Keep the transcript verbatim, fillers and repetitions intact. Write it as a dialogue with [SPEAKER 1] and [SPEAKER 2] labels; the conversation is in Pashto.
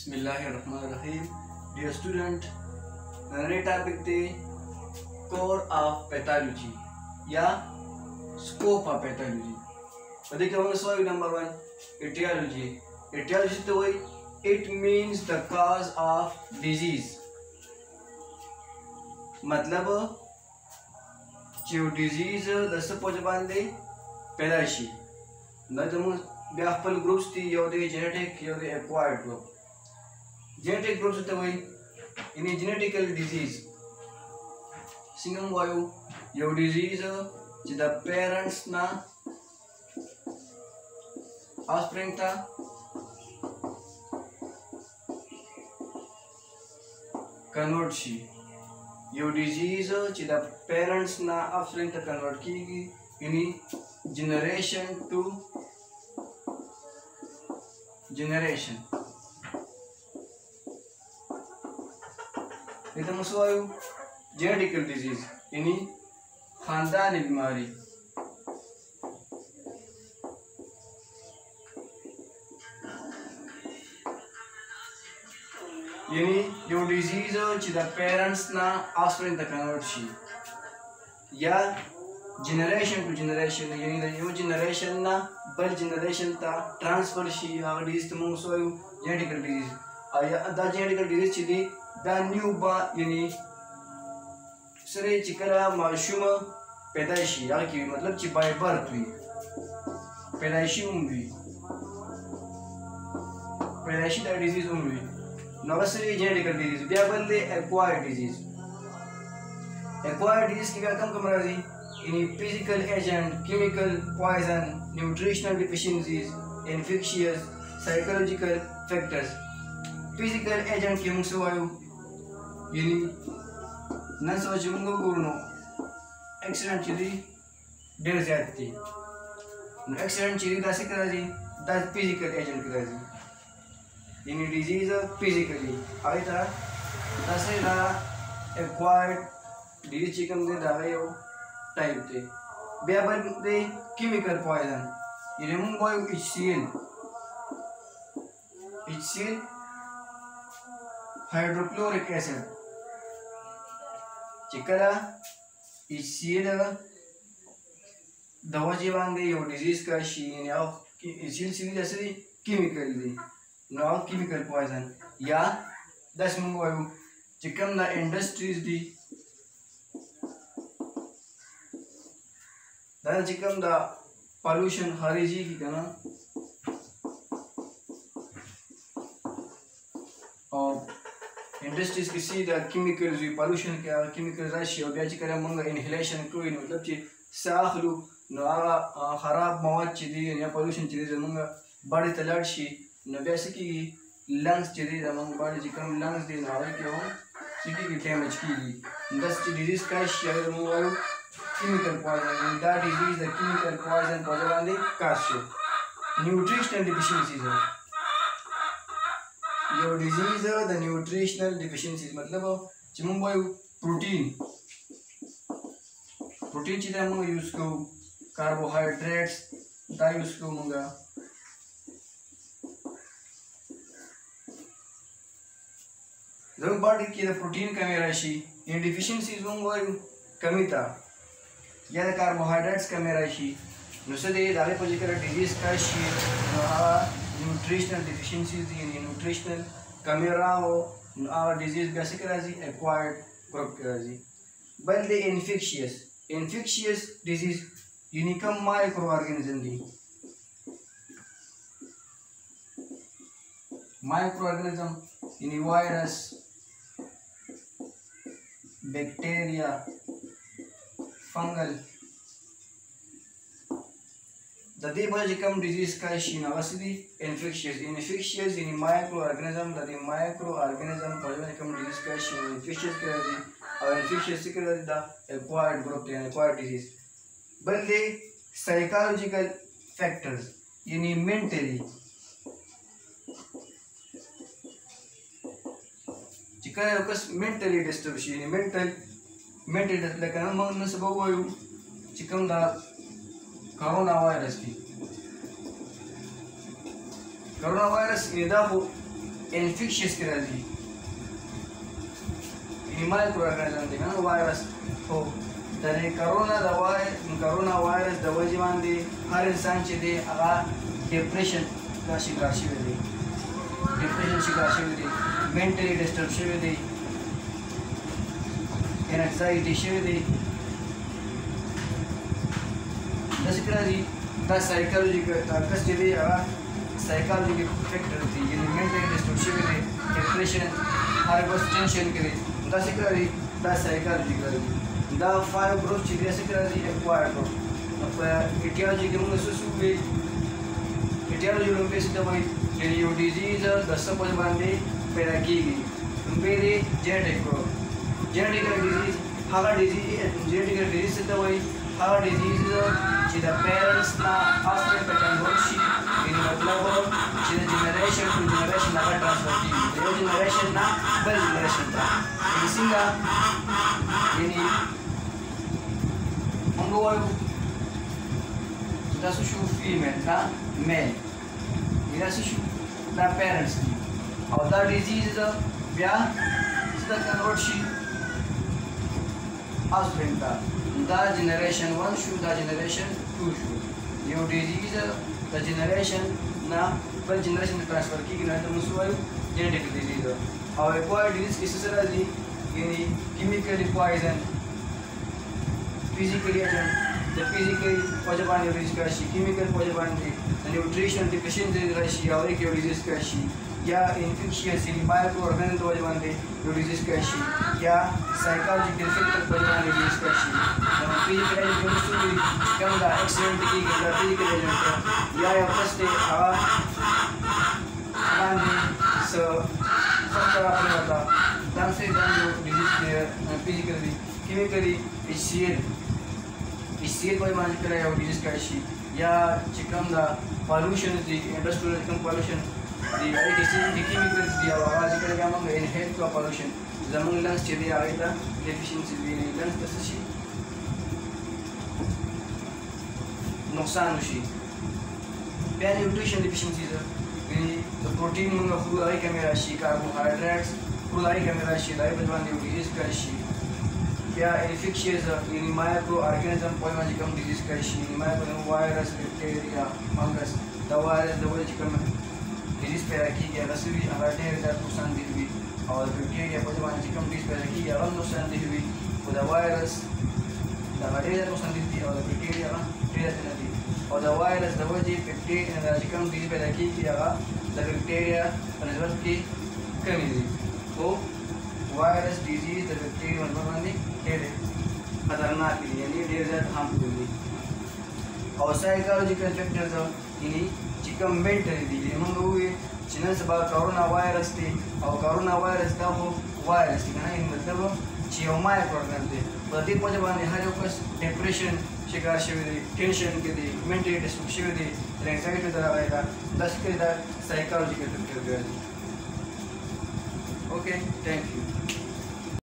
[SPEAKER 1] Bismillahirrahmanirrahim. Dear student, नए topic थे core of pathology या स्कोप ऑफ पैथोलॉजी. पता क्या होगा सवाल नंबर वन एटियोलॉजी. एटियोलॉजी तो वही it means the cause of disease. मतलब जो डिजीज दस पोज बांधे पैदाइशी न जब ब्यापल ग्रुप्स थी यो दे जेनेटिक यो दे एक्वायर्ड ग्रुप. जेनेटिक ग्रुप्स होते वही इन्हें जेनेटिकल डिजीज सिंगम वायु यो डिजीज जिदा पेरेंट्स ना ऑफस्प्रिंग था कन्वर्ट शी. यो डिजीज जिदा पेरेंट्स ना ऑफस्प्रिंग था कन्वर्ट की इन्हीं जनरेशन टू जनरेशन. इधर मुसवायु जेनेटिकल डिजीज यानी खानदानी बीमारी. यानी यो डिजीज जिदा पेरेंट्स ना ऑफस्प्रिंग तक कन्वर्ट शी या जनरेशन टू जनरेशन यानी यो जनरेशन ना बल जनरेशन ता ट्रांसफर शी हा डिजीज तो मुसवायु जेनेटिकल डिजीज. आया दा जेनेटिकल डिजीज चिदी दा न्यू बा यानी सरे चिकला माशूम पैदाइशी या की मतलब ची बाय बर्थ हुई पैदाइशी हुई पैदाइशी दा डिजीज हुई नवसरी जेनेटिकल डिजीज बिया बंदे एक्वायर्ड डिजीज. एक्वायर्ड डिजीज की क्या कम कम राजी यानी physical agent chemical poison nutritional deficiencies infectious psychological factors. Physical agent के मुसवायु यानी न सोच मुंगो गुरनो एक्सीडेंट चीज़ डेढ़ जाती एक्सीडेंट चीज़ दासे करा जी दास फिजिकल एजेंट करा जी यानी डिजीज फिजिकली आई तरह दासे दा एक्वायर्ड डिजीज चिकन दे दावे यो टाइप थे बेबल दे केमिकल पॉइजन यानी मुंगो इचसील इचसील हाइड्रोक्लोरिक एसिड चिकला इसील दवा जीवान दे यो डिजीज का शीन या इसील सीधी जैसे केमिकल दी नॉन केमिकल पॉइजन या दस मंगवायु चिकन दा इंडस्ट्रीज दी दा चिकन दा पॉल्यूशन हरीजी की करना और इंडस्ट्रीज की सीधा केमिकल जो पॉल्यूशन क्या केमिकल राशि और ब्याज करें मंगा इनहेलेशन कोई मतलब कि साखलू ना खराब मवाद चीज़ या पॉल्यूशन चीज़ मंगा बड़े तलाड़ शी न वैसे की लंग्स चीज़ मंगा बड़े जिकम लंग्स दे ना आवे क्यों सिटी की डैमेज की दस डिजीज का शी अगर मंगा केमिकल पॉइजन दैट डिजीज द केमिकल पॉइजन पॉइजन दे काशो न्यूट्रिशनल डिफिशियंसीज है यो डिजीज द न्यूट्रिशनल डिफिशियंसीज मतलब चिमुंबो प्रोटीन प्रोटीन चीज़ हम यूज को कार्बोहाइड्रेट्स दा यूज को मंगा जब बॉडी की द प्रोटीन कमी राशि इन डिफिशियंसीज मंगो कमी था या द कार्बोहाइड्रेट्स कमी राशि नुसदे दाले पोजिकर डिजीज का शी न्यूट्रिशनल डिफिशियंसीज यानी न्यूट्रिशनल कमी रहा हो और डिजीज कैसे करा जी एक्वायर्ड ग्रुप करा जी. बल दे इन्फेक्शियस इन्फेक्शियस डिजीज यानी कम माइक्रो ऑर्गेनिज्म दी माइक्रो ऑर्गेनिज्म यानी वायरस बैक्टीरिया फंगल ददी बजिकम डिजीज का शीना वसदी इन्फेक्शियस इन्फेक्शियस यानी माइक्रो ऑर्गेनिज्म ददी माइक्रो ऑर्गेनिज्म बजिकम डिजीज का शीना इन्फेक्शियस करा दी और इन्फेक्शियस से करा दा एक्वायर्ड ग्रुप यानी एक्वायर्ड डिजीज. बल्कि साइकोलॉजिकल फैक्टर्स यानी मेंटली जिका लोकस मेंटली डिस्टर्ब यानी मेंटल मेंटल लकन मन से बगोयु चिकम दा कोरोना वायरस की कोरोना वायरस ini dahu انفیکشس کې راځي یعنی مایکرو ارګانیزم دی کنه وایرس هو د کرونا د وای کرونا وایرس د وجې باندې هر انسان چې دی هغه ډیپریشن کا شکار شوی دی ډیپریشن شکار شوی دی منټلی ډسټرب شوی دی انزایټي شوی دی داسې راځي دا سایکالوجیکل کس چې دی هغه سایکالوجیکل فیکټر دی یعنی منټلی ډسټرب شوی دی ډیپریشن هایپر ټینشن کې دی داسې راځي دا سایکالوجیکل دی دا فایو ګروپ چې داسې راځي اکوایر ګروپ په ایټیالوجي کې موږ څه وایي ایټیالوجي لومبې څه وایي چې یو ډیزیز د څه په باندې پیدا کیږي لومبې دی جینټیک ګروپ جینټیکل ډیزیز هغه ډیزیز جینټیکل ډیزیز څه وایي هغه ډیزیز چې د پیرنټس نه افټر په کنټرول شي یعنی مطلب چې د جنریشن ټو جنریشن هغه ټرانسفر کیږي د یو جنریشن نه بل جنریشن ته یعنی څنګه یعنی موږ وایو تاسو شو فیمیل دا میل تاسو شو دا پیرنټس دي او دا ډیزیز بیا څه کنټرول شي افټر ته دا جنریشن ون شو دا جنریشن ټو شو یو ډیزیز د جنریشن نه بل جنریشن ته ټرانسفر کیږي نه ته موږ وایو جینټیک ډیزیز او اکوایر ډیزیز کې څه راځي یعنی کیمیکلی پوایزن فزیکلی ایجنټ د فزیکلی وجه باندې ریلیز کړي کیمیکل وجه باندې د نیوټریشن ډیفیشنسي راشي او کې ریلیز کړي یا انفیکشیس یعنی مایکرو ارګانیزم وجه باندې ریلیز کړي یا سایکالوجیکل فیکټر وجه باندې ریلیز کړي نو فزیکل ایجنټ کوم دا اکسیډنټ کیږي دا فزیکل ایجنټ یا یو څه هغه باندې څه څه راځي دا څه دا یو ډیزیز فزیکلی کیمیکلی ایچ سی ایل ایچ سی ایل وجه باندې کړي او ریلیز کړي یا چې کوم دا پالوشن دی انډستریل کوم پالوشن دی هغه کې د کیمیکلز دی او هغه ذکر کوي موږ انهیل کو پالوشن زموږ لنګس چې دی هغه ته ډیفیشنسي دی لنګس څه شي نقصان وشي بیا نیوټریشن ډیفیشنسي ده یعنی د پروتین موږ خو هغه کې مې راشي کاربوهایډریټس خو هغه کې مې راشي دا په باندې ریلیز کړي شي یا انفیکشیز یعنی مایکرو ارګانیزم په باندې کوم ډیزیز کړي شي مایکرو وایرس بیکټیریا فنګس دا وایرس د وجه کوم ډیزیز پیدا کیږي هغه سوي هغه ډېر زیات نقصان دي وي او د بیکټیریا په باندې کوم ډیزیز پیدا کیږي هغه نقصان دي وي او د وایرس دا ډېر زیات نقصان دي او د بیکټیریا هغه ډېر زیات دي او د وایرس د وجه بیکټیریا د کوم ډیزیز پیدا کیږي هغه د بیکټیریا په نسبت کې کمی دي او وایرس ډیزیز د بیکټیریا په باندې ډېر خطرناک دي یعنی ډېر زیات هارمفul دي او سایکالوجیکل فیکټرز یعنی چې کوم منټلی دي موږ وایو چې نن سبا کرونا وایرس دی او کرونا وایرس دا خو وایرس دی کنه یعنی مطلب چې یو مایکرو ارګانیزم دی په دې وجه باندې هر یو کس ډیپریشن شکار شوی دی ټینشن کې دی منټلی ډسټرب شوی دی انزایټي دا راغلی دا داسې دا سایکالوجیکل فیکټر ګرځي اوکے تھینک یو